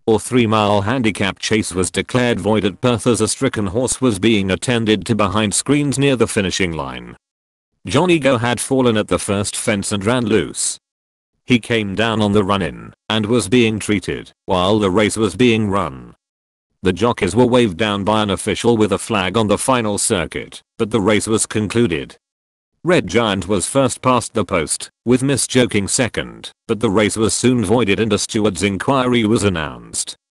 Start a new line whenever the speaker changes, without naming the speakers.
or 3-mile handicap chase was declared void at Perth as a stricken horse was being attended to behind screens near the finishing line. Johnny Go had fallen at the first fence and ran loose. He came down on the run-in and was being treated while the race was being run. The jockeys were waved down by an official with a flag on the final circuit, but the race was concluded. Red Giant was first past the post, with Miss Joking second, but the race was soon voided and a steward's inquiry was announced.